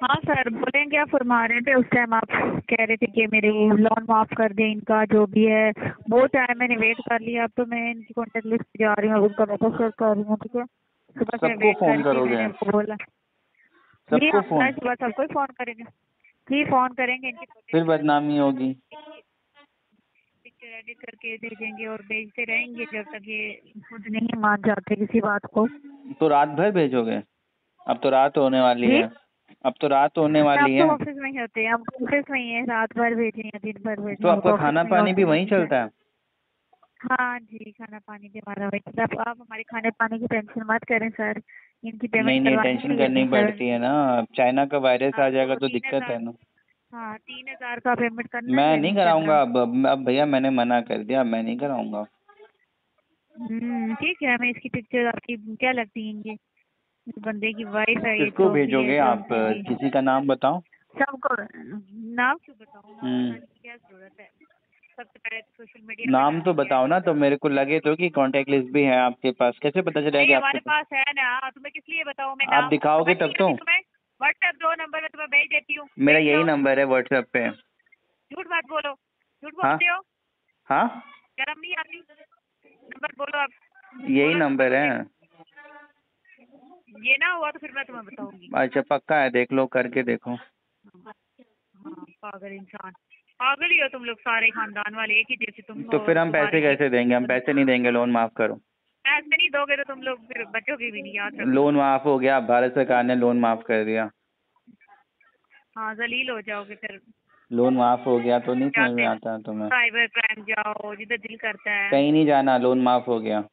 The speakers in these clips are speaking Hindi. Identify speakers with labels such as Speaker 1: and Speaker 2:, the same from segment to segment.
Speaker 1: हाँ सर, बोलें क्या फरमा रहे थे? उस टाइम आप कह रहे थे कि मेरे लोन माफ कर दें, इनका जो भी है। बहुत टाइम मैंने वेट कर लिया, अब तो मैं इनकी कॉन्टेक्ट लिस्ट पे जा रही हूँ, अब उनका वापस चेक कर रही हूँ। ठीक है, सुबह से
Speaker 2: सबको
Speaker 1: वेट कर
Speaker 2: फोन
Speaker 1: रही थी,
Speaker 2: करोगे?
Speaker 1: मैंने उनको बोला जी
Speaker 2: सबको
Speaker 1: हम
Speaker 2: फोन?
Speaker 1: कल सुबह सबको ही फोन करेंगे। जी फोन करेंगे, इनकी
Speaker 2: फिर
Speaker 1: कॉन्टेक्ट
Speaker 2: बदनामी होगी।
Speaker 1: पिक्चर एडिट करके भेजेंगे और भेजते रहेंगे जब तक ये खुद नहीं मान जाते किसी बात को।
Speaker 2: तो रात भर भेजोगे? अब तो रात होने वाली
Speaker 1: जी
Speaker 2: है। अब तो रात होने
Speaker 1: आप
Speaker 2: वाली
Speaker 1: तो
Speaker 2: है।
Speaker 1: ऑफिस में ही होते हैं, हम ऑफिस में ही हैं, रात भर भेजें या दिन भर भेजें,
Speaker 2: तो
Speaker 1: हम
Speaker 2: आपका
Speaker 1: तो ऑफिस
Speaker 2: खाना
Speaker 1: में ही
Speaker 2: पानी
Speaker 1: होते
Speaker 2: भी
Speaker 1: हैं
Speaker 2: वहीं
Speaker 1: हमेशा।
Speaker 2: चलता है?
Speaker 1: हाँ जी, खाना पानी भी हमारा वही चलता है। आप हमारे खाने पानी की टेंशन मत करें सर, इनकी
Speaker 2: नहीं
Speaker 1: पेमेंट
Speaker 2: नहीं,
Speaker 1: करवानी
Speaker 2: टेंशन
Speaker 1: है ये
Speaker 2: करनी
Speaker 1: नहीं कर।
Speaker 2: पड़ती है ना। अब चाइना का वायरस आ जाएगा
Speaker 1: आपको
Speaker 2: तो
Speaker 1: तीन
Speaker 2: दिक्कत
Speaker 1: हजार
Speaker 2: है ना।
Speaker 1: हाँ 3,000 का पेमेंट करना है
Speaker 2: मैं
Speaker 1: या
Speaker 2: नहीं
Speaker 1: नहीं करना?
Speaker 2: कराऊंगा। अब भैया मैंने मना कर दिया, मैं नहीं कराऊंगा।
Speaker 1: ठीक है, मैं इसकी पिक्चर आपकी क्या लगती है ये इस बंदे की वाइफ है, ये
Speaker 2: किसको
Speaker 1: छोकरी है
Speaker 2: भेजोगे
Speaker 1: जो
Speaker 2: आप?
Speaker 1: उनसे भी
Speaker 2: किसी का नाम बताओ।
Speaker 1: सबको। नाम क्यों बताऊँ, नाम
Speaker 2: हम्म।
Speaker 1: बताने की क्या जरूरत है? सबसे पहले तो सोशल मीडिया पे
Speaker 2: नाम तो
Speaker 1: डालेंगे
Speaker 2: बताओ
Speaker 1: ऐसे
Speaker 2: ना,
Speaker 1: तो।
Speaker 2: तो मेरे को लगे तो कि कांटेक्ट लिस्ट भी है आपके पास। कैसे पता चलेगा कि
Speaker 1: नहीं
Speaker 2: आपके
Speaker 1: हमारे
Speaker 2: पास?
Speaker 1: पास है ना, तुम्हें किस लिए बताऊँ मैं
Speaker 2: आप
Speaker 1: नाम?
Speaker 2: दिखाओगे
Speaker 1: समझ
Speaker 2: तब
Speaker 1: नहीं
Speaker 2: तो।
Speaker 1: आती तुम्हें? व्हाट्सएप दो नंबर में तुम्हें भेज देती हूँ,
Speaker 2: मेरा
Speaker 1: देख
Speaker 2: यही
Speaker 1: लो।
Speaker 2: नंबर है व्हाट्सएप पे।
Speaker 1: झूठ मत बोलो, झूठ
Speaker 2: हाँ।
Speaker 1: बोलते हो,
Speaker 2: हाँ,
Speaker 1: शर्म नहीं आती? नंबर बोलो आप,
Speaker 2: यही
Speaker 1: बोलो नंबर
Speaker 2: नंबर
Speaker 1: मुझे।
Speaker 2: है।
Speaker 1: ये ना हुआ तो फिर मैं तुम्हें बताऊंगी।
Speaker 2: अच्छा पक्का है? देख लो, करके देखो।
Speaker 1: हाँ पागल इंसान, पागल ही हो तुम लोग सारे खानदान वाले, एक ही जैसे तुम
Speaker 2: तो
Speaker 1: और
Speaker 2: फिर हम
Speaker 1: तुम्हारे
Speaker 2: पैसे
Speaker 1: ये
Speaker 2: कैसे देंगे? हम पैसे नहीं देंगे, लोन माफ करो।
Speaker 1: पैसे नहीं दोगे तो तुम लोग फिर बचोगे भी नहीं, याद रखो।
Speaker 2: लोन माफ हो गया, भारत सरकार ने लोन माफ कर दिया।
Speaker 1: हाँ जलील हो जाओगे फिर।
Speaker 2: लोन माफ हो गया तो नहीं समझ में
Speaker 1: जाते
Speaker 2: आता तुम्हें?
Speaker 1: साइबर क्राइम जाओ जिधर दिल करता है।
Speaker 2: कहीं नहीं जाना, लोन माफ हो गया।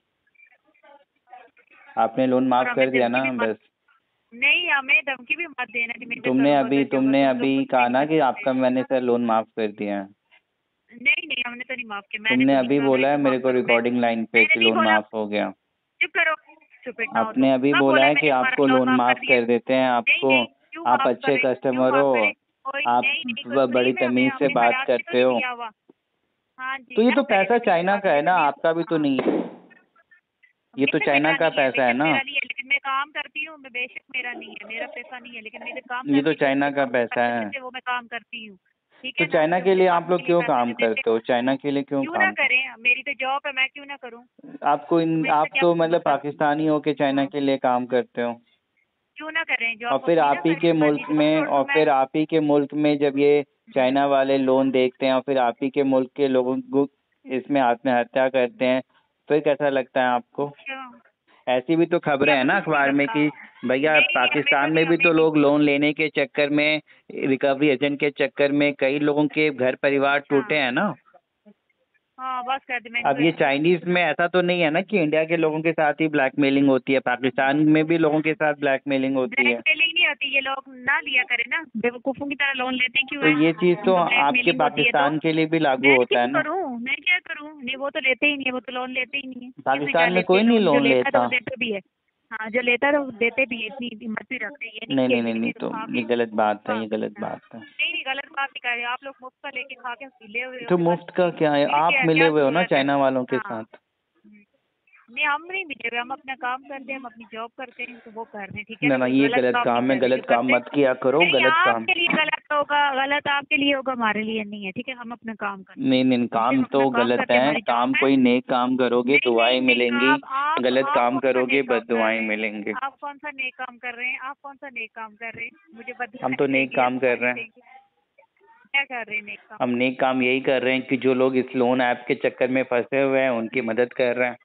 Speaker 2: आपने लोन
Speaker 1: और
Speaker 2: माफ
Speaker 1: हमें
Speaker 2: कर दिया
Speaker 1: धमकी
Speaker 2: ना
Speaker 1: भी मत,
Speaker 2: बस।
Speaker 1: नहीं हमें धमकी भी मत देना कि मैं इधर
Speaker 2: तुमने
Speaker 1: करूंगा
Speaker 2: अभी
Speaker 1: उधर जाऊंगा,
Speaker 2: तुमने
Speaker 1: तुम लोग
Speaker 2: अभी
Speaker 1: कुछ भी
Speaker 2: कहा
Speaker 1: नहीं
Speaker 2: ना
Speaker 1: कर
Speaker 2: कि
Speaker 1: सकते।
Speaker 2: आपका मैंने सर लोन माफ कर दिया है।
Speaker 1: नहीं नहीं हमने तो नहीं माफ किया, मैंने
Speaker 2: तुमने
Speaker 1: तो नहीं
Speaker 2: अभी
Speaker 1: कहा मैं
Speaker 2: बोला है
Speaker 1: क्यों
Speaker 2: मेरे
Speaker 1: माफ
Speaker 2: को
Speaker 1: करूँ मैं।
Speaker 2: रिकॉर्डिंग लाइन पे
Speaker 1: मैंने
Speaker 2: कि
Speaker 1: नहीं
Speaker 2: लोन
Speaker 1: बोला,
Speaker 2: माफ हो गया।
Speaker 1: चुप करो, चुप ना हो तो
Speaker 2: आपने अभी
Speaker 1: कब
Speaker 2: बोला
Speaker 1: बोला है
Speaker 2: है कि
Speaker 1: मैंने तुम्हारा
Speaker 2: आपको
Speaker 1: लोन
Speaker 2: लोन
Speaker 1: माफ
Speaker 2: माफ
Speaker 1: कर दिया?
Speaker 2: कर देते हैं
Speaker 1: नहीं
Speaker 2: आपको।
Speaker 1: नहीं क्यों
Speaker 2: आप
Speaker 1: माफ
Speaker 2: अच्छे
Speaker 1: करे, क्यों
Speaker 2: कस्टमर
Speaker 1: माफ
Speaker 2: हो।
Speaker 1: करे? कोई
Speaker 2: आप
Speaker 1: नहीं नहीं कोई फ्री
Speaker 2: बड़ी
Speaker 1: में हमें
Speaker 2: तमीज से
Speaker 1: हमने
Speaker 2: बात
Speaker 1: हराम भी तो
Speaker 2: करते
Speaker 1: नहीं
Speaker 2: हो।
Speaker 1: किया हुआ। हाँ
Speaker 2: तो
Speaker 1: जी
Speaker 2: ये
Speaker 1: क्या
Speaker 2: तो
Speaker 1: करे
Speaker 2: पैसा
Speaker 1: फिर ये
Speaker 2: चाइना
Speaker 1: बात
Speaker 2: का है
Speaker 1: मुझे
Speaker 2: ना,
Speaker 1: तमीज।
Speaker 2: आपका भी तो
Speaker 1: हाँ
Speaker 2: नहीं है। ये तो
Speaker 1: बेशक
Speaker 2: चाइना
Speaker 1: मेरा
Speaker 2: का
Speaker 1: नहीं है,
Speaker 2: पैसा है
Speaker 1: बेशक
Speaker 2: ना।
Speaker 1: मेरा नहीं है, लेकिन मैं काम करती हूँ, मैं बेशक मेरा नहीं है, मेरा पैसा नहीं है, लेकिन मैं इधर काम
Speaker 2: ये तो
Speaker 1: करती हूँ, जो
Speaker 2: चाइना
Speaker 1: मुझे
Speaker 2: का
Speaker 1: कंपनी
Speaker 2: पैसा
Speaker 1: पैसे
Speaker 2: है।
Speaker 1: देते हैं वो मैं काम करती हूँ। ठीक
Speaker 2: तो
Speaker 1: है ना,
Speaker 2: चाइना
Speaker 1: जो
Speaker 2: के
Speaker 1: मुझे
Speaker 2: लिए आप
Speaker 1: कंपनी
Speaker 2: लोग
Speaker 1: के लिए
Speaker 2: क्यों
Speaker 1: पैसे
Speaker 2: काम
Speaker 1: देते
Speaker 2: करते
Speaker 1: हैं।
Speaker 2: हो? चाइना के लिए क्यों
Speaker 1: क्यों ना
Speaker 2: काम करते
Speaker 1: करें, मेरी तो जॉब है, मैं क्यों ना करूँ?
Speaker 2: हो? आपको
Speaker 1: तुम्हें इससे
Speaker 2: आप
Speaker 1: क्या
Speaker 2: तो मतलब
Speaker 1: मतलब?
Speaker 2: पाकिस्तानी हो के चाइना
Speaker 1: हाँ
Speaker 2: के लिए काम करते हो।
Speaker 1: क्यों ना करें,
Speaker 2: और
Speaker 1: जॉब
Speaker 2: फिर
Speaker 1: अपनी ना
Speaker 2: आप ही
Speaker 1: करें,
Speaker 2: के
Speaker 1: हाँ
Speaker 2: मुल्क
Speaker 1: जी जॉब
Speaker 2: में
Speaker 1: छोड़ दूँ
Speaker 2: और
Speaker 1: मैं?
Speaker 2: फिर आप ही के मुल्क में जब ये
Speaker 1: हम्म,
Speaker 2: चाइना वाले लोन देखते हैं और फिर आप ही के मुल्क के लोगों को इसमें आत्महत्या करते हैं, फिर कैसा लगता है आपको?
Speaker 1: क्यों?
Speaker 2: ऐसी भी तो खबरें
Speaker 1: क्या
Speaker 2: हैं
Speaker 1: हमें
Speaker 2: ना
Speaker 1: कुछ नहीं
Speaker 2: अखबार में
Speaker 1: लगता?
Speaker 2: कि भैया
Speaker 1: नहीं नहीं हमें तो
Speaker 2: पाकिस्तान
Speaker 1: नहीं,
Speaker 2: में भी
Speaker 1: हमें
Speaker 2: तो
Speaker 1: नहीं।
Speaker 2: लोग लोन लेने के चक्कर में, रिकवरी एजेंट के चक्कर में कई लोगों के घर परिवार
Speaker 1: अच्छा
Speaker 2: टूटे हैं ना।
Speaker 1: हाँ बस कर दी, मैं
Speaker 2: अब
Speaker 1: इनको
Speaker 2: ये
Speaker 1: एक्सप्लेन नहीं
Speaker 2: चाइनीज में
Speaker 1: करूँगी।
Speaker 2: ऐसा तो नहीं है ना कि इंडिया के लोगों के साथ ही ब्लैकमेलिंग होती है, पाकिस्तान में भी लोगों के साथ ब्लैकमेलिंग होती है।
Speaker 1: ब्लैकमेलिंग नहीं होती, ये लोग ना लिया करे ना, बेवकूफ़ों की तरह लोन लेते क्यों
Speaker 2: तो
Speaker 1: है?
Speaker 2: ये चीज तो
Speaker 1: उनको
Speaker 2: आपके
Speaker 1: ब्लैकमेलिंग होती है तो
Speaker 2: पाकिस्तान के लिए भी लागू
Speaker 1: मैं
Speaker 2: होता
Speaker 1: क्या
Speaker 2: है ना।
Speaker 1: करूं, मैं क्या करूं? नहीं वो तो लेते ही नहीं है, वो तो लोन लेते ही नहीं है, किसने कहा
Speaker 2: पाकिस्तान में
Speaker 1: लेते
Speaker 2: कोई
Speaker 1: हैं
Speaker 2: नहीं
Speaker 1: लोन? जो
Speaker 2: लोन
Speaker 1: लेता है तो वो
Speaker 2: लेता।
Speaker 1: देते भी है। हाँ जो लेता है तो वो देते भी है, इतनी हिम्मत भी रखते हैं, ये नहीं
Speaker 2: नहीं
Speaker 1: कि
Speaker 2: नहीं
Speaker 1: ये
Speaker 2: नहीं
Speaker 1: लेके
Speaker 2: नहीं,
Speaker 1: तो
Speaker 2: तो
Speaker 1: खा
Speaker 2: ये
Speaker 1: के
Speaker 2: गलत बात है,
Speaker 1: हाँ
Speaker 2: ये गलत बात है।
Speaker 1: नहीं नहीं गलत बात नहीं कर रहे आप लोग, मुफ्त का लेके खा के ले हुए हो
Speaker 2: तो
Speaker 1: बस।
Speaker 2: मुफ्त का क्या है?
Speaker 1: फिर
Speaker 2: आप
Speaker 1: क्या
Speaker 2: मिले
Speaker 1: क्या
Speaker 2: हुए हो ना
Speaker 1: जरूरत है?
Speaker 2: चाइना वालों के
Speaker 1: हाँ
Speaker 2: साथ।
Speaker 1: नहीं हम नहीं मिले हुए, हम अपना काम करते हैं, हम अपनी जॉब करते हैं, तो वो कर रहे हैं, ठीक है
Speaker 2: ना
Speaker 1: ना,
Speaker 2: ना,
Speaker 1: कोई
Speaker 2: ये
Speaker 1: गलत
Speaker 2: गलत
Speaker 1: काम नहीं
Speaker 2: काम है,
Speaker 1: कर रहे जो
Speaker 2: गलत काम
Speaker 1: करते हैं।
Speaker 2: मत किया करो,
Speaker 1: नहीं
Speaker 2: गलत काम।
Speaker 1: आपके लिए गलत होगा, गलत आपके लिए होगा, हमारे लिए नहीं है, ठीक है, हम अपना काम करते हैं।
Speaker 2: नहीं नहीं,
Speaker 1: ठीक है
Speaker 2: काम
Speaker 1: हम
Speaker 2: तो
Speaker 1: अपना काम
Speaker 2: गलत
Speaker 1: करते हैं,
Speaker 2: है।
Speaker 1: हमारी
Speaker 2: काम
Speaker 1: जॉब है।
Speaker 2: कोई नेक काम करोगे
Speaker 1: नहीं नहीं
Speaker 2: दुआएं
Speaker 1: नहीं
Speaker 2: मिलेंगी। गलत
Speaker 1: आप
Speaker 2: काम
Speaker 1: कौन सा
Speaker 2: करोगे
Speaker 1: नेक काम कर
Speaker 2: बददुआएं
Speaker 1: रहे हैं?
Speaker 2: मिलेंगी।
Speaker 1: आप कौन सा नेक काम कर रहे हैं? आप कौन सा नेक काम कर रहे हैं? मुझे
Speaker 2: हम तो
Speaker 1: बददुआएं
Speaker 2: नेक
Speaker 1: देंगे या
Speaker 2: काम कर
Speaker 1: दुआएं
Speaker 2: रहे हैं।
Speaker 1: देंगे? क्या कर रहे हैं नेक काम?
Speaker 2: हम नेक काम यही कर रहे हैं कि जो लोग इस लोन ऐप के चक्कर में फंसे हुए हैं उनकी मदद कर रहे हैं।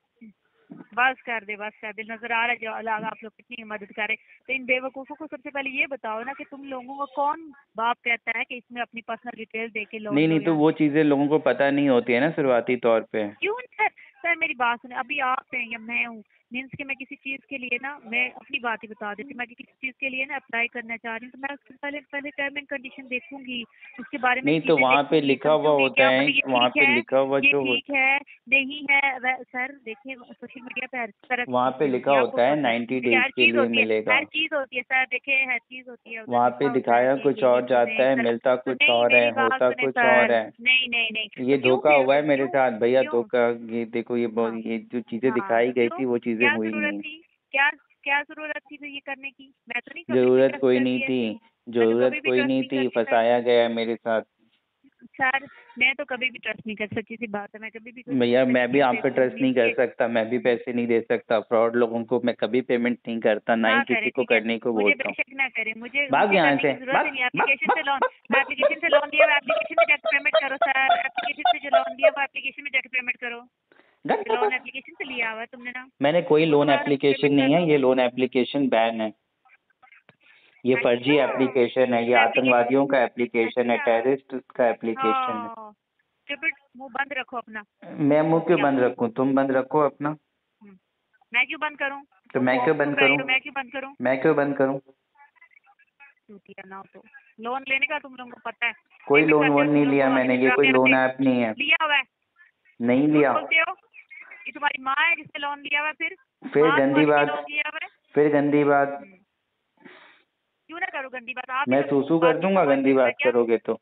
Speaker 1: बस कर दे, बस कर दे, नजर आ रहा है जो अलग आप लोग कितनी मदद कर रहे हैं। तो इन बेवकूफ़ों को सबसे पहले ये बताओ ना कि तुम लोगों को कौन बाप कहता है कि इसमें अपनी पर्सनल डिटेल दे के लोन
Speaker 2: नहीं
Speaker 1: लो
Speaker 2: नहीं, तो
Speaker 1: यहाँ
Speaker 2: वो
Speaker 1: से?
Speaker 2: चीजें लोगों को पता नहीं होती है ना शुरुआती तौर पे।
Speaker 1: क्यों नहीं सर? सर मेरी बात सुने, अभी आप हैं या मैं हूँ, मीन्स कि मैं किसी चीज़ के लिए ना, मैं अपनी बात ही बता देती हूँ, मैं किसी चीज़ के लिए ना अप्लाई करना चाह रही हूँ, तो मैं उसके पहले पहले टर्म एंड कंडीशन देखूंगी, उसके बारे में
Speaker 2: नहीं तो
Speaker 1: चीज़ें
Speaker 2: वहाँ पे
Speaker 1: देखूंगी,
Speaker 2: लिखा हुआ
Speaker 1: समझूंगी
Speaker 2: होता
Speaker 1: क्या
Speaker 2: है,
Speaker 1: ये
Speaker 2: वहाँ
Speaker 1: ठीक
Speaker 2: पे
Speaker 1: है,
Speaker 2: लिखा हुआ
Speaker 1: ये
Speaker 2: जो
Speaker 1: ठीक
Speaker 2: होता
Speaker 1: है, नहीं है। सर देखिए सोशल मीडिया पे हर तरह की
Speaker 2: वहाँ पे
Speaker 1: चीज़ें होती
Speaker 2: लिखा
Speaker 1: है, आपको
Speaker 2: होता है
Speaker 1: पता है,
Speaker 2: 90
Speaker 1: देखिए
Speaker 2: डेज
Speaker 1: हर
Speaker 2: के
Speaker 1: चीज़
Speaker 2: लिए
Speaker 1: होती है,
Speaker 2: मिलेगा।
Speaker 1: हर चीज़ होती है सर, देखिए हर चीज़ होती है, उधर
Speaker 2: वहाँ पे
Speaker 1: लिखा होता है
Speaker 2: दिखाया
Speaker 1: कि
Speaker 2: कुछ
Speaker 1: ये
Speaker 2: और
Speaker 1: चीज़ें
Speaker 2: जाता है,
Speaker 1: गलत।
Speaker 2: मिलता
Speaker 1: तो
Speaker 2: कुछ
Speaker 1: नहीं
Speaker 2: और है,
Speaker 1: मेरी बात
Speaker 2: होता
Speaker 1: सुने
Speaker 2: कुछ और
Speaker 1: सर,
Speaker 2: है।
Speaker 1: नहीं नहीं नहीं, तो
Speaker 2: ये
Speaker 1: क्यों
Speaker 2: धोखा
Speaker 1: फिर
Speaker 2: हुआ है मेरे
Speaker 1: क्यों
Speaker 2: साथ भैया,
Speaker 1: क्यों?
Speaker 2: धोखा। ये देखो, ये बहुत,
Speaker 1: हाँ
Speaker 2: ये जो चीजें
Speaker 1: हाँ
Speaker 2: दिखाई
Speaker 1: तो
Speaker 2: गई
Speaker 1: क्यों,
Speaker 2: थी वो चीजें
Speaker 1: क्या
Speaker 2: हुई
Speaker 1: जरूरत
Speaker 2: नहीं।
Speaker 1: थी? क्या क्या जरूरत थी फिर ये करने की? मैं तो नहीं अपनी
Speaker 2: जरूरत
Speaker 1: पिक्चर
Speaker 2: कोई
Speaker 1: कर
Speaker 2: नहीं
Speaker 1: दी
Speaker 2: थी।
Speaker 1: ऐसे ही।
Speaker 2: जरूरत
Speaker 1: कभी भी
Speaker 2: कोई
Speaker 1: ट्रस्ट
Speaker 2: नहीं
Speaker 1: नहीं
Speaker 2: थी,
Speaker 1: करती सर।
Speaker 2: फंसाया गया है मेरे साथ।
Speaker 1: सर मैं तो कभी भी ट्रस्ट नहीं कर, सच्ची सी बात है, मैं कभी भी किसी
Speaker 2: भैया
Speaker 1: पे
Speaker 2: मैं भी
Speaker 1: नहीं
Speaker 2: आप पे
Speaker 1: देखूंगी
Speaker 2: ट्रस्ट नहीं कर
Speaker 1: नीचे।
Speaker 2: सकता, मैं भी पैसे नहीं दे सकता, फ्रॉड लोगों को मैं कभी पेमेंट नहीं करता, ना
Speaker 1: ना
Speaker 2: ही
Speaker 1: करे,
Speaker 2: किसी को
Speaker 1: ठीक है,
Speaker 2: करने को
Speaker 1: मुझे
Speaker 2: बोलता हूँ।
Speaker 1: बेशक ना करे, मुझे
Speaker 2: भाग
Speaker 1: मुझे
Speaker 2: यहाँ
Speaker 1: करने
Speaker 2: से,
Speaker 1: की जरूरत ही
Speaker 2: भाग
Speaker 1: नहीं है।
Speaker 2: भाग
Speaker 1: एप्लीकेशन से लोन,
Speaker 2: भाग भाग
Speaker 1: एप्लीकेशन से लोन लिया, वो एप्लीकेशन में जाके पेमेंट करो सर। एप्लीकेशन से जो लोन लिया वो एप्लीकेशन में जाके पेमेंट करो।
Speaker 2: भाग
Speaker 1: जो लोन
Speaker 2: भाग।
Speaker 1: एप्लीकेशन से लिया हुआ है तुमने ना,
Speaker 2: मैंने कोई
Speaker 1: वो
Speaker 2: लोन
Speaker 1: दोबारा
Speaker 2: एप्लीकेशन
Speaker 1: पेमेंट कर
Speaker 2: नहीं है,
Speaker 1: दो।
Speaker 2: ये लोन एप्लीकेशन बैन है। ये फर्जी
Speaker 1: अच्छा,
Speaker 2: एप्लीकेशन है, ये
Speaker 1: तो एप्लीकेशन,
Speaker 2: आतंकवादियों का एप्लीकेशन है,
Speaker 1: अच्छा,
Speaker 2: टेररिस्ट का एप्लीकेशन है।
Speaker 1: हाँ, स्टूपिड, मुंह बंद रखो अपना।
Speaker 2: मैं मुंह क्यों
Speaker 1: या
Speaker 2: बंद रखूं? तुम बंद रखो अपना।
Speaker 1: मैं क्यों बंद करूं?
Speaker 2: तो
Speaker 1: तुम
Speaker 2: मैं क्यों
Speaker 1: चुप
Speaker 2: बंद
Speaker 1: रही
Speaker 2: करूं?
Speaker 1: हो, मैं क्यों बंद करूं?
Speaker 2: मैं क्यों बंद करूं?
Speaker 1: चूतिया ना हो तो। लोन लेने का तुम लोगों को पता है,
Speaker 2: कोई
Speaker 1: पेमेंट
Speaker 2: लोन
Speaker 1: करते हो
Speaker 2: वोन
Speaker 1: तुम
Speaker 2: नहीं
Speaker 1: लोग
Speaker 2: लिया
Speaker 1: को
Speaker 2: मैंने,
Speaker 1: हमेशा
Speaker 2: ये कोई
Speaker 1: डराते
Speaker 2: लोन
Speaker 1: रहते
Speaker 2: ऐप नहीं है।
Speaker 1: लिया हुआ है।
Speaker 2: नहीं
Speaker 1: झूठ
Speaker 2: लिया।
Speaker 1: बोलते हो। ये तुम्हारी माँ है जिसने लोन लिया हुआ है,
Speaker 2: फिर
Speaker 1: माँ
Speaker 2: गंदी
Speaker 1: तुम्हारी ने
Speaker 2: बात,
Speaker 1: लोन लिया हुआ है।
Speaker 2: फिर गंदी बात।
Speaker 1: क्यों ना करो गंदी बात, आप भी
Speaker 2: मैं
Speaker 1: तो
Speaker 2: सूसू कर
Speaker 1: बात नहीं
Speaker 2: दूंगा
Speaker 1: समझते
Speaker 2: गंदी
Speaker 1: हो, मैं
Speaker 2: बात
Speaker 1: क्या?
Speaker 2: करोगे तो।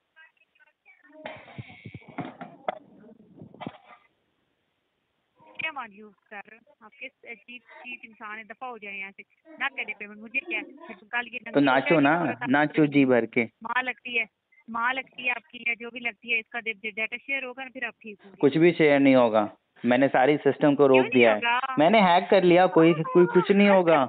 Speaker 1: क्या मान यू सर, आप किस अजीब चीप इंसान है, दफा हो जाए यहाँ से। ना करे पेमेंट, मुझे क्या है, फिर तो कल ये
Speaker 2: तो
Speaker 1: नंगी हो
Speaker 2: नाचो
Speaker 1: जाएगी
Speaker 2: ना,
Speaker 1: औरत
Speaker 2: नाचो
Speaker 1: आपकी।
Speaker 2: जी भर के।
Speaker 1: माँ लगती है, माँ लगती है आपकी, या जो भी लगती है, इसका डाटा शेयर होगा ना, फिर आप ठीक होंगे।
Speaker 2: कुछ भी शेयर नहीं होगा, मैंने सारी सिस्टम को
Speaker 1: क्यों
Speaker 2: रोक
Speaker 1: नहीं
Speaker 2: दिया है।
Speaker 1: होगा?
Speaker 2: मैंने हैक कर लिया, कोई कोई कुछ नहीं होगा।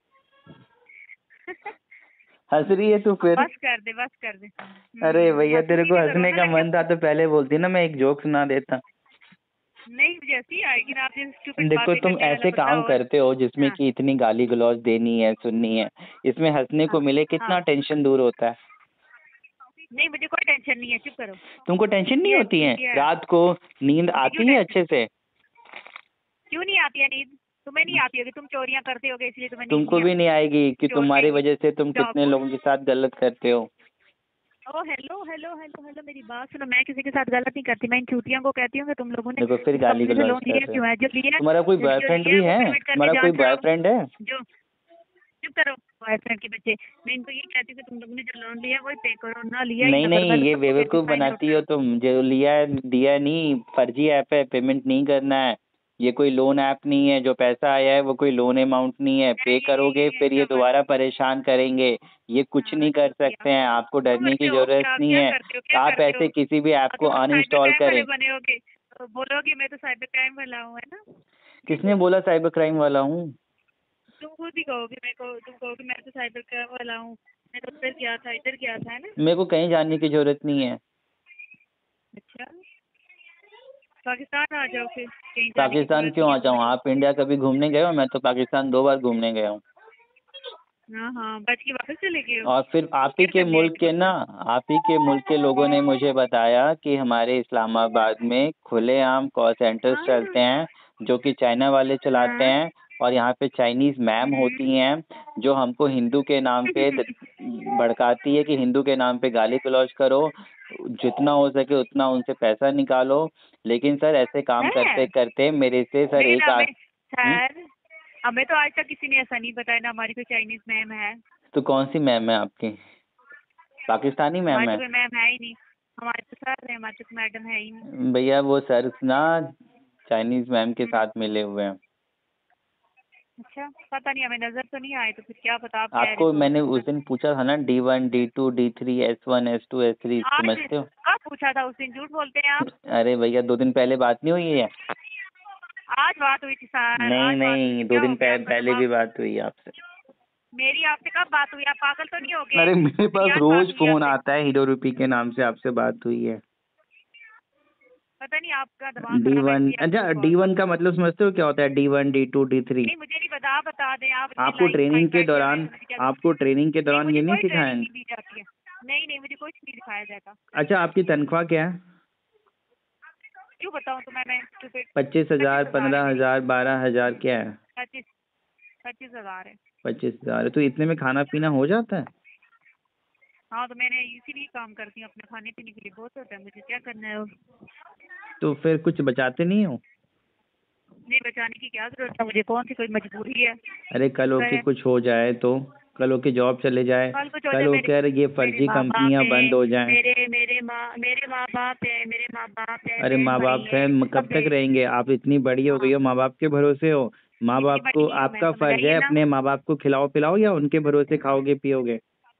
Speaker 2: हंस रही है तू फिर?
Speaker 1: बस कर दे, बस कर दे।
Speaker 2: अरे भैया तेरे
Speaker 1: हंसूंगी
Speaker 2: को
Speaker 1: भी तो
Speaker 2: हंसने
Speaker 1: रोने
Speaker 2: का
Speaker 1: लग
Speaker 2: मन था
Speaker 1: जाऊंगी।
Speaker 2: तो पहले बोलती ना, मैं एक जोक सुना देता।
Speaker 1: नहीं, मुझे हंसी आएगी ना, आप जैसे स्टूपिड
Speaker 2: देखो
Speaker 1: बातें
Speaker 2: तुम
Speaker 1: करने वाला
Speaker 2: ऐसे
Speaker 1: बंदा
Speaker 2: काम
Speaker 1: हो।
Speaker 2: करते हो जिसमें
Speaker 1: हाँ,
Speaker 2: कि इतनी गाली गलौज देनी है, सुननी है, इसमें हंसने
Speaker 1: हाँ,
Speaker 2: को मिले,
Speaker 1: हाँ।
Speaker 2: कितना टेंशन दूर होता है।
Speaker 1: नहीं, मुझे कोई टेंशन नहीं है, चुप करो।
Speaker 2: तुमको टेंशन नहीं
Speaker 1: ये
Speaker 2: होती है?
Speaker 1: चूतिया है।
Speaker 2: रात को नींद
Speaker 1: मुझे क्यों
Speaker 2: आती है
Speaker 1: टेंशन?
Speaker 2: अच्छे से?
Speaker 1: क्यों नहीं आती है नींद? तुम्हें नहीं आती होगी, तुम चोरियां करते होगे इसलिए तुम्हें नींद
Speaker 2: तुमको
Speaker 1: नहीं
Speaker 2: भी
Speaker 1: आती।
Speaker 2: नहीं आएगी कि
Speaker 1: चोर
Speaker 2: तुम्हारी
Speaker 1: कहेंगे,
Speaker 2: वजह से तुम कितने
Speaker 1: डाकू।
Speaker 2: लोगों के साथ गलत करते हो।
Speaker 1: ओ हेलो हेलो हेलो हेलो, मेरी बात सुनो, मैं किसी के साथ गलत नहीं करती, मैं इन चूतियों को कहती हूँ कि तुम लोगों ने
Speaker 2: देखो फिर
Speaker 1: इस
Speaker 2: गाली
Speaker 1: कंपनी से
Speaker 2: गलौज
Speaker 1: लोन
Speaker 2: कर
Speaker 1: लिया
Speaker 2: रहे हो।
Speaker 1: क्यों है? जो लिया,
Speaker 2: तुम्हारा कोई
Speaker 1: जो
Speaker 2: बॉयफ्रेंड
Speaker 1: लिया
Speaker 2: भी
Speaker 1: है वो
Speaker 2: है?
Speaker 1: पेमेंट करके
Speaker 2: तुम्हारा कोई
Speaker 1: जान छुड़ाओ।
Speaker 2: बॉयफ्रेंड है?
Speaker 1: जो, चुप करो बॉयफ्रेंड के बच्चे। मैं इनको ये कहती हूँ कि तुम लोगों ने जो लोन लिया है वही पे करो, ना लिया ही
Speaker 2: नहीं
Speaker 1: ना करो,
Speaker 2: नहीं,
Speaker 1: मैं तो
Speaker 2: ये
Speaker 1: सबको कहती हूँ
Speaker 2: बेवकूफ
Speaker 1: फाइंड आउट
Speaker 2: बनाती हो
Speaker 1: करो।
Speaker 2: तुम। जो लिया है दिया नहीं, फर्जी ऐप है, पेमेंट नहीं करना है। ये कोई लोन ऐप नहीं है, जो पैसा आया है वो कोई लोन अमाउंट नहीं है। पे करोगे फिर ये
Speaker 1: शाबाश।
Speaker 2: दोबारा परेशान करेंगे। ये कुछ
Speaker 1: हाँ,
Speaker 2: नहीं कर
Speaker 1: चूतिया।
Speaker 2: सकते हैं, आपको
Speaker 1: क्यों
Speaker 2: डरने की
Speaker 1: करते हो,
Speaker 2: जरूरत
Speaker 1: क्या
Speaker 2: नहीं
Speaker 1: क्या
Speaker 2: है।
Speaker 1: करते हो, क्या
Speaker 2: आप
Speaker 1: करते हो?
Speaker 2: ऐसे किसी भी ऐप को
Speaker 1: तुम तो साइबर
Speaker 2: अनइंस्टॉल
Speaker 1: क्राइम वाले
Speaker 2: करें।
Speaker 1: बने होगे, तो बोलोगे मैं तो साइबर क्राइम वाला हूँ, है ना?
Speaker 2: किसने बोला साइबर क्राइम वाला हूँ?
Speaker 1: तुम खुद ही कहोगे, मैं को तुम कहोगे मैं तो साइबर क्राइम वाला हूँ, मैं तो उधर गया था, इधर गया था, है ना?
Speaker 2: मेरे को कहीं जाने की जरूरत नहीं है।
Speaker 1: अच्छा, पाकिस्तान आ जाओ फिर, कहीं जाने की
Speaker 2: पाकिस्तान
Speaker 1: जरूरत
Speaker 2: क्यों
Speaker 1: नहीं
Speaker 2: आ
Speaker 1: है
Speaker 2: जाऊँ?
Speaker 1: तुम्हें।
Speaker 2: आप इंडिया कभी घूमने गए हो? मैं तो पाकिस्तान 2 बार घूमने गया हूँ।
Speaker 1: हाँ हाँ, बच के वापस चले गए हो?
Speaker 2: और फिर आप ही
Speaker 1: फिर
Speaker 2: के
Speaker 1: करने आए
Speaker 2: मुल्क
Speaker 1: थे
Speaker 2: के ना,
Speaker 1: वापस?
Speaker 2: आप ही के मुल्क के लोगों ने मुझे बताया कि हमारे इस्लामाबाद में खुलेआम कॉल सेंटर्स
Speaker 1: हाँ,
Speaker 2: चलते हैं, जो कि चाइना वाले चलाते
Speaker 1: हाँ।
Speaker 2: हैं। और यहाँ पे चाइनीज मैम होती हैं जो हमको हिंदू के नाम पे भड़काती है कि हिंदू के नाम पे गाली गलौज करो, जितना हो सके उतना उनसे पैसा निकालो। लेकिन सर ऐसे काम
Speaker 1: है,
Speaker 2: करते करते मेरे से सर
Speaker 1: लेकिन
Speaker 2: एक
Speaker 1: हमें,
Speaker 2: हम्म?
Speaker 1: सर, हमें तो आज तक किसी ने ऐसा नहीं बताया ना हमारी कोई चाइनीज मैम है।
Speaker 2: तो कौन सी मैम है आपकी? पाकिस्तानी मैम
Speaker 1: हमारी तो
Speaker 2: है?
Speaker 1: कोई मैम है ही नहीं। हमारे तो सर है, हमारे तो मैडम है ही नहीं।
Speaker 2: भैया वो सर ना चाइनीज मैम के
Speaker 1: हम्म,
Speaker 2: साथ मिले हुए हैं।
Speaker 1: अच्छा, पता नहीं, हमें नजर तो नहीं आए, तो फिर क्या पता, आप कह रहे
Speaker 2: आपको
Speaker 1: तो हो
Speaker 2: मैंने
Speaker 1: सकता
Speaker 2: उस
Speaker 1: है।
Speaker 2: दिन पूछा था ना, D1 D2 D3 S1 S2 S3
Speaker 1: आज
Speaker 2: समझते हो?
Speaker 1: कब पूछा था उस दिन, झूठ बोलते हैं आप।
Speaker 2: अरे भैया 2 दिन पहले बात नहीं हुई है?
Speaker 1: आज बात हुई थी सर,
Speaker 2: नहीं
Speaker 1: आज बात हुई थी,
Speaker 2: नहीं, दो
Speaker 1: क्या
Speaker 2: दिन
Speaker 1: हो गया आपका
Speaker 2: पहले
Speaker 1: दिमाग?
Speaker 2: भी बात हुई है आपसे।
Speaker 1: मेरी आपसे कब बात हुई? आप पागल तो नहीं हो गए?
Speaker 2: अरे मेरे
Speaker 1: मेरी
Speaker 2: पास
Speaker 1: आज बात
Speaker 2: रोज
Speaker 1: हुई
Speaker 2: फोन
Speaker 1: आपसे।
Speaker 2: आता है, हीरो रूपी के नाम से आपसे बात हुई है।
Speaker 1: पता नहीं आपका दिमाग खराब है,
Speaker 2: D1,
Speaker 1: इसलिए
Speaker 2: अच्छा
Speaker 1: आपको कॉल
Speaker 2: D1
Speaker 1: करती
Speaker 2: का
Speaker 1: हूँ।
Speaker 2: मतलब समझते हो क्या होता है? D1 D2 D3।
Speaker 1: नहीं, मुझे नहीं पता, आप बता दें, आप इतनी
Speaker 2: आपको
Speaker 1: लाइन
Speaker 2: ट्रेनिंग
Speaker 1: फाइन
Speaker 2: के
Speaker 1: बैठे हुए हैं
Speaker 2: दौरान
Speaker 1: तो मुझे क्या?
Speaker 2: आपको ट्रेनिंग के
Speaker 1: नहीं,
Speaker 2: दौरान
Speaker 1: मुझे
Speaker 2: ये नहीं
Speaker 1: कोई
Speaker 2: सिखाया?
Speaker 1: ट्रेनिंग नहीं दी जाती है। नहीं नहीं, मुझे कुछ नहीं दिखाया जाता।
Speaker 2: अच्छा आपकी तनख्वाह क्या है?
Speaker 1: क्यों बताऊँ तुम्हें मैं? स्टूपिड।
Speaker 2: 25,000
Speaker 1: 25,000 है मेरी।
Speaker 2: 15,000 12,000 क्या है?
Speaker 1: 25,000 है।
Speaker 2: 25,000 तो इतने में खाना पीना हो जाता है?
Speaker 1: हाँ, तो मैंने इसीलिए काम करती हूँ, अपने खाने पीने के लिए बहुत होता है, मुझे क्या करना है।
Speaker 2: तो फिर कुछ बचाते नहीं हो?
Speaker 1: नहीं, बचाने की क्या जरूरत है, मुझे कौन सी कोई मजबूरी है।
Speaker 2: अरे कल हो के
Speaker 1: कहे,
Speaker 2: कुछ हो जाए तो, कल हो के जॉब चले जाए,
Speaker 1: कल कुछ हो
Speaker 2: कल
Speaker 1: जाए,
Speaker 2: हो
Speaker 1: मेरे
Speaker 2: कर ये
Speaker 1: मेरे
Speaker 2: फर्जी
Speaker 1: माँ बाप
Speaker 2: कंपनियां
Speaker 1: है,
Speaker 2: बंद हो जाएं।
Speaker 1: मेरे माँ बाप है, मेरे माँ बाप है,
Speaker 2: अरे
Speaker 1: बहन
Speaker 2: माँ
Speaker 1: भाई
Speaker 2: बाप
Speaker 1: है,
Speaker 2: है,
Speaker 1: सब
Speaker 2: कब तक
Speaker 1: गए।
Speaker 2: रहेंगे? आप इतनी बड़ी हो गई
Speaker 1: हाँ,
Speaker 2: हो, माँ बाप के भरोसे हो। माँ
Speaker 1: इतनी
Speaker 2: बाप
Speaker 1: बड़ी
Speaker 2: को
Speaker 1: नहीं हूँ मैं,
Speaker 2: आपका
Speaker 1: समझ
Speaker 2: फर्ज
Speaker 1: आई
Speaker 2: है
Speaker 1: है ना?
Speaker 2: अपने माँ बाप को खिलाओ पिलाओ, या उनके भरोसे खाओगे पियोगे?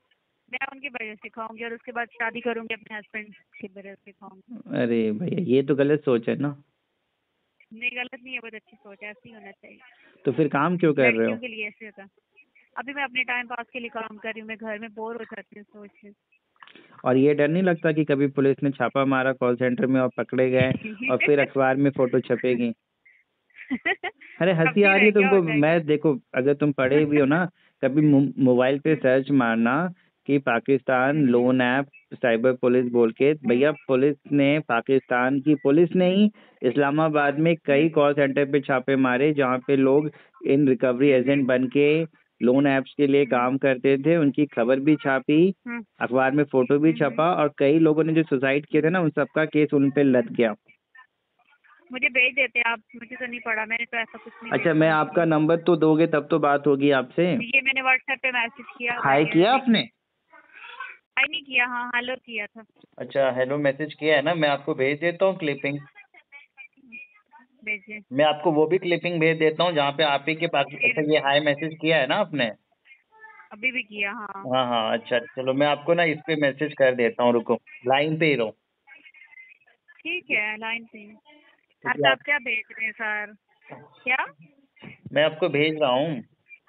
Speaker 1: मैं उनकी वजह से खाऊंगी और उसके बाद शादी करूंगी अपने हस्बैंड की वजह से खाऊंगी।
Speaker 2: अरे भैया ये तो गलत सोच है ना।
Speaker 1: नहीं गलत नहीं है, बहुत अच्छी सोच है, ऐसी होना चाहिए।
Speaker 2: तो फिर काम क्यों कर रहे हो?
Speaker 1: लड़कियों के लिए ऐसे होता है। अभी मैं अपने टाइम पास के लिए काम कर रही हूँ, मैं घर में बोर हो जाती हूँ सोच के।
Speaker 2: और ये डर नहीं लगता कि कभी पुलिस ने छापा मारा कॉल सेंटर में और पकड़े गए और फिर अखबार में फोटो छपेगी? अरे
Speaker 1: कब
Speaker 2: हंसी
Speaker 1: भी
Speaker 2: आ रही
Speaker 1: रह
Speaker 2: है
Speaker 1: क्या हो
Speaker 2: तुमको?
Speaker 1: जाएगा।
Speaker 2: मैं देखो, अगर तुम पढ़े भी हो ना, कभी मोबाइल पे सर्च मारना कि Pakistan loan app cyber police बोल के, भैया पुलिस ने, पाकिस्तान की पुलिस ने ही इस्लामाबाद में कई कॉल सेंटर पे छापे मारे जहाँ पे लोग इन रिकवरी एजेंट बन के लोन ऐप्स के लिए काम करते थे। उनकी खबर भी छापी, अखबार में फोटो भी छपा, और कई लोगों ने जो सुसाइड किए थे ना उन सबका केस उन पे लग गया।
Speaker 1: मुझे भेज देते आप, मुझे तो नहीं पड़ा, मैंने तो ऐसा कुछ नहीं
Speaker 2: अच्छा,
Speaker 1: देखा।
Speaker 2: मैं आपका नंबर तो दोगे तब तो बात होगी आपसे।
Speaker 1: ये मैंने व्हाट्सएप पे मैसेज किया हुआ
Speaker 2: हाय
Speaker 1: है,
Speaker 2: किया
Speaker 1: देखिए।
Speaker 2: आपने?
Speaker 1: हाय नहीं किया, हाँ हेलो किया था।
Speaker 2: अच्छा, हेलो मैसेज किया है ना, मैं आपको भेज देता हूँ क्लिपिंग।
Speaker 1: भेजिए।
Speaker 2: मैं आपको वो भी क्लिपिंग भेज देता हूँ जहाँ पे आप ही के पास। अच्छा,
Speaker 1: फिर
Speaker 2: ये हाय मैसेज किया है ना आपने?
Speaker 1: अभी भी किया, हाँ।
Speaker 2: हाँ हाँ, अच्छा चलो, मैं आपको ना इस पे मैसेज कर देता हूँ, रुको लाइन पे ही रहो।
Speaker 1: ठीक है, लाइन पे।
Speaker 2: क्योंकि
Speaker 1: अच्छा,
Speaker 2: आप,
Speaker 1: आप क्या भेज रहे हैं सर? क्या?
Speaker 2: मैं आपको भेज रहा हूँ,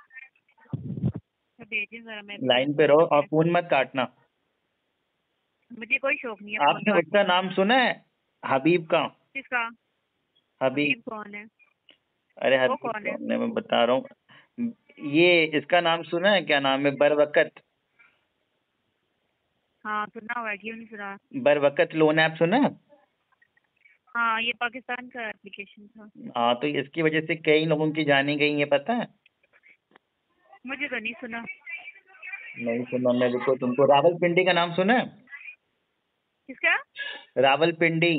Speaker 1: तो भेजिए जरा, मैं भी
Speaker 2: लाइन पे
Speaker 1: देखूँ
Speaker 2: रहो
Speaker 1: क्या
Speaker 2: और
Speaker 1: है।
Speaker 2: फोन मत काटना।
Speaker 1: मुझे कोई शौक नहीं है फोन
Speaker 2: आपने
Speaker 1: काटने
Speaker 2: उसका
Speaker 1: का।
Speaker 2: नाम सुना है, हबीब का?
Speaker 1: किसका?
Speaker 2: हबीब।
Speaker 1: हबीब कौन है?
Speaker 2: अरे
Speaker 1: वो
Speaker 2: हबीब
Speaker 1: कौन है?
Speaker 2: कौन है, मैं बता रहा हूँ। ये इसका नाम सुना है, क्या नाम है, बरवकत?
Speaker 1: हाँ सुना हुआ है, क्यों नहीं सुना।
Speaker 2: बरवकत लोन ऐप सुना है?
Speaker 1: हाँ, ये पाकिस्तान का एप्लीकेशन था।
Speaker 2: हाँ, तो इसकी वजह से कई लोगों की जानें गई, ये पता है?
Speaker 1: मुझे तो नहीं सुना।
Speaker 2: नहीं सुना? मैं देखो तुमको, रावलपिंडी का नाम सुना है?
Speaker 1: किसका?
Speaker 2: रावलपिंडी।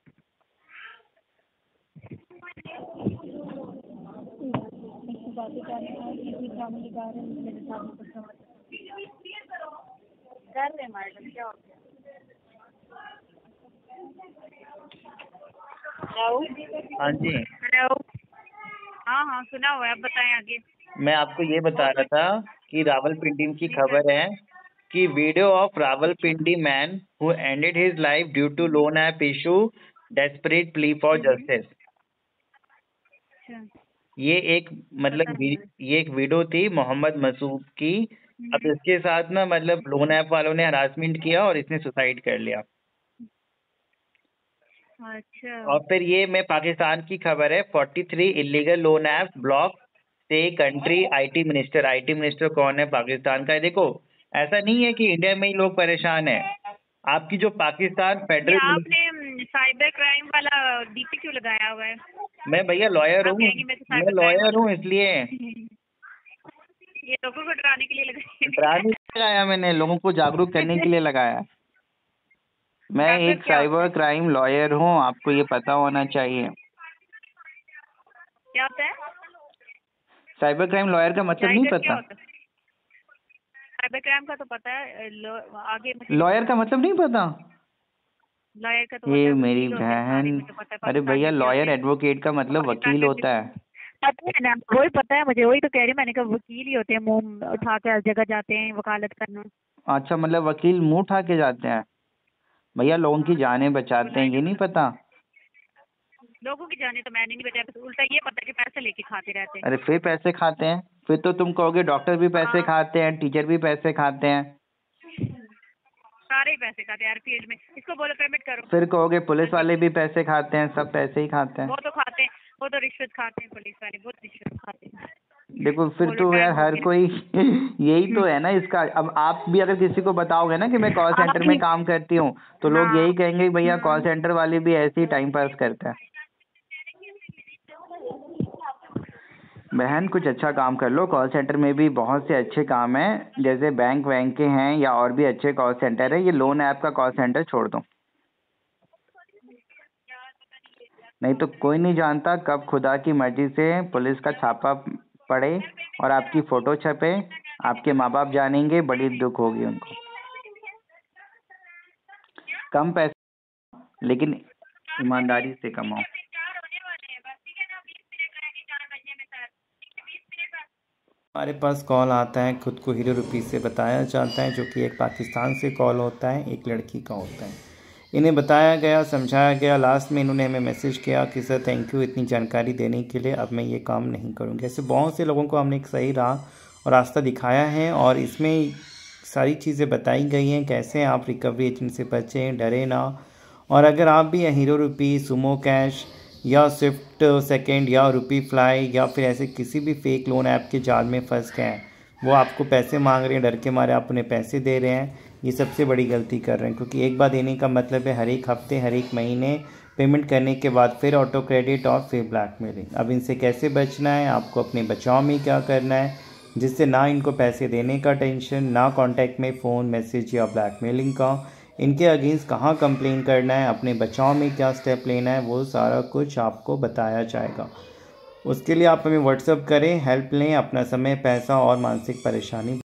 Speaker 1: कर रहे मैडम, क्या हो गया? हेलो।
Speaker 2: हाँ जी,
Speaker 1: हेलो। हाँ हाँ सुना हुआ है, अब बताएं आगे।
Speaker 2: मैं आपको ये बता रहा था कि रावलपिंडी की
Speaker 1: जी सर।
Speaker 2: खबर है कि video of Rawalpindi man who ended his life due to loan app issue desperate plea for justice.
Speaker 1: अच्छा।
Speaker 2: ये एक, मतलब
Speaker 1: पता नहीं है।
Speaker 2: ये एक वीडियो थी मोहम्मद मसूद की। अब इसके साथ ना, मतलब लोन ऐप वालों ने हरासमेंट किया और इसने सुसाइड कर लिया।
Speaker 1: अच्छा।
Speaker 2: और फिर ये, मैं पाकिस्तान की खबर है, 43 इलीगल लोन ऐप ब्लॉक से country IT minister. IT minister कौन है पाकिस्तान का? देखो, ऐसा नहीं है कि इंडिया में ही लोग परेशान हैं। आपकी जो पाकिस्तान
Speaker 1: ये
Speaker 2: फेडरल,
Speaker 1: आपने साइबर क्राइम वाला डीपी क्यों लगाया हुआ है?
Speaker 2: मैं भैया लॉयर
Speaker 1: आप
Speaker 2: हूँ,
Speaker 1: कहेंगे मैं तो
Speaker 2: मैं
Speaker 1: साइबर क्राइम
Speaker 2: लॉयर
Speaker 1: वाला।
Speaker 2: हूँ इसलिए।
Speaker 1: ये लोगों को डराने के लिए
Speaker 2: डराने
Speaker 1: लगाया।
Speaker 2: नहीं लगाया मैंने, लोगों को जागरूक करने के लिए लगाया। मैं
Speaker 1: साइबर
Speaker 2: एक
Speaker 1: क्या होता
Speaker 2: साइबर
Speaker 1: है?
Speaker 2: क्राइम लॉयर हूँ, आपको ये पता होना चाहिए।
Speaker 1: क्या होता है?
Speaker 2: साइबर क्राइम लॉयर का मतलब नहीं
Speaker 1: टाइगर क्या
Speaker 2: पता?
Speaker 1: होता है? साइबर क्राइम का तो पता है, आगे मुझे नहीं
Speaker 2: लॉयर
Speaker 1: पता।
Speaker 2: का मतलब नहीं पता?
Speaker 1: लॉयर का तो पता
Speaker 2: ये
Speaker 1: है,
Speaker 2: मेरी
Speaker 1: वकील होते हैं
Speaker 2: बहन,
Speaker 1: सारे, मुझे पता है
Speaker 2: अरे
Speaker 1: पाकिस्तान
Speaker 2: भैया
Speaker 1: में क्या होते
Speaker 2: लॉयर
Speaker 1: हैं।
Speaker 2: एडवोकेट का मतलब
Speaker 1: पाकिस्तान
Speaker 2: वकील
Speaker 1: में
Speaker 2: होता है।
Speaker 1: पता है ना, वही पता है मुझे, वही तो कह रही हूँ, मैंने कहा वकील ही होते हैं, मुंह उठा के हर जगह जाते हैं वकालत करना।
Speaker 2: अच्छा, मतलब वकील मुंह उठा के जाते हैं? भैया लोगों की जानें
Speaker 1: वो
Speaker 2: बचाते हैं, ये
Speaker 1: टाइगर
Speaker 2: नहीं
Speaker 1: वाला।
Speaker 2: पता?
Speaker 1: लोगों की जाने तो मैंने नहीं बचाया, बस उल्टा ये पता है कि पैसे लेके खाते रहते हैं।
Speaker 2: अरे फिर पैसे खाते हैं? फिर तो तुम कहोगे डॉक्टर भी पैसे
Speaker 1: हाँ,
Speaker 2: खाते हैं, टीचर भी पैसे खाते हैं।
Speaker 1: सारे ही पैसे खाते हैं हर फील्ड में, इसको बोलो पेमेंट करो।
Speaker 2: फिर कहोगे पुलिस
Speaker 1: हाँ जी।
Speaker 2: वाले भी पैसे खाते हैं, सब पैसे ही खाते हैं।
Speaker 1: वो तो खाते हैं, वो तो रिश्वत खाते हैं, पुलिस वाले बहुत रिश्वत खाते हैं।
Speaker 2: देखो फिर
Speaker 1: बोलो
Speaker 2: तो यार
Speaker 1: टाइम हो
Speaker 2: हर
Speaker 1: गया।
Speaker 2: कोई यही तो है ना इसका। अब आप भी अगर किसी को बताओगे ना कि मैं कॉल
Speaker 1: आप
Speaker 2: सेंटर
Speaker 1: भी।
Speaker 2: में काम करती हूँ, तो लोग
Speaker 1: हाँ।
Speaker 2: यही कहेंगे कि भैया कॉल सेंटर वाले भी ऐसे ही टाइम पास करते हैं। बहन कुछ अच्छा काम कर लो, कॉल सेंटर में भी बहुत से अच्छे काम हैं, जैसे बैंक वैंक के हैं या और भी अच्छे कॉल सेंटर है। ये लोन ऐप का कॉल सेंटर छोड़ दो, नहीं तो कोई नहीं जानता कब खुदा की मर्जी से पुलिस का छापा पड़े और आपकी फोटो छपे, आपके माँ बाप जानेंगे, बड़ी दुख होगी उनको। कम पैसे लेकिन ईमानदारी से कमाओ।
Speaker 3: हमारे पास कॉल आता है, खुद को हीरो रुपीस से बताया जाता है, जो कि एक पाकिस्तान से कॉल होता है, एक लड़की का होता है। इन्हें बताया गया, समझाया गया, लास्ट में इन्होंने हमें मैसेज किया कि सर थैंक यू इतनी जानकारी देने के लिए, अब मैं ये काम नहीं करूँगी। ऐसे बहुत से लोगों को हमने एक सही राह और रास्ता दिखाया है और इसमें सारी चीज़ें बताई गई हैं कैसे आप रिकवरी एजेंट से बचें, डरे ना। और अगर आप भी हीरो रुपी, सुमो कैश या स्विफ्ट सेकंड या रुपी फ्लाई या फिर ऐसे किसी भी फेक लोन ऐप के जाल में फंस गए हैं, वो आपको पैसे मांग रहे हैं, डर के मारे आप उन्हें पैसे दे रहे हैं, ये सबसे बड़ी गलती कर रहे हैं। क्योंकि एक बार देने का मतलब है हर एक हफ्ते, हर एक महीने पेमेंट करने के बाद फिर ऑटो क्रेडिट और फिर ब्लैकमेलिंग। अब इनसे कैसे बचना है, आपको अपने बचाव में क्या करना है, जिससे ना इनको पैसे देने का टेंशन, ना कॉन्टैक्ट में फ़ोन, मैसेज या ब्लैकमेलिंग का, इनके अगेंस्ट कहाँ कंप्लेन करना है, अपने बचाव में क्या स्टेप लेना है, वो सारा कुछ आपको बताया जाएगा। उसके लिए आप हमें व्हाट्सअप करें, हेल्प लें, अपना समय, पैसा और मानसिक परेशानी